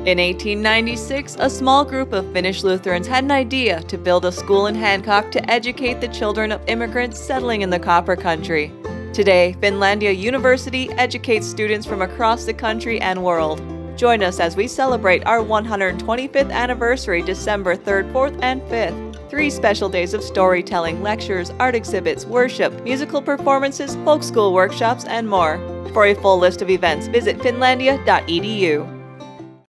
In 1896, a small group of Finnish Lutherans had an idea to build a school in Hancock to educate the children of immigrants settling in the Copper Country. Today, Finlandia University educates students from across the country and world. Join us as we celebrate our 125th anniversary December 3rd, 4th, and 5th. 3 special days of storytelling, lectures, art exhibits, worship, musical performances, folk school workshops, and more. For a full list of events, visit finlandia.edu.